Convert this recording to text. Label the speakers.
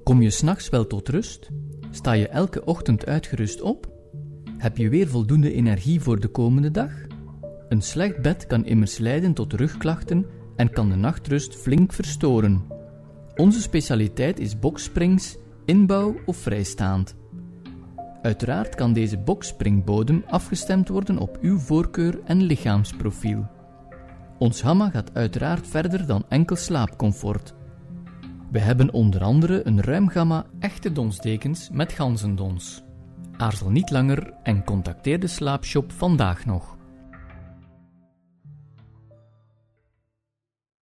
Speaker 1: Kom je 's nachts wel tot rust? Sta je elke ochtend uitgerust op? Heb je weer voldoende energie voor de komende dag? Een slecht bed kan immers leiden tot rugklachten en kan de nachtrust flink verstoren. Onze specialiteit is boxsprings, inbouw of vrijstaand. Uiteraard kan deze boxspringbodem afgestemd worden op uw voorkeur en lichaamsprofiel. Ons gamma gaat uiteraard verder dan enkel slaapcomfort. We hebben onder andere een ruim gamma echte donsdekens met ganzendons. Aarzel niet langer en contacteer de slaapshop vandaag nog.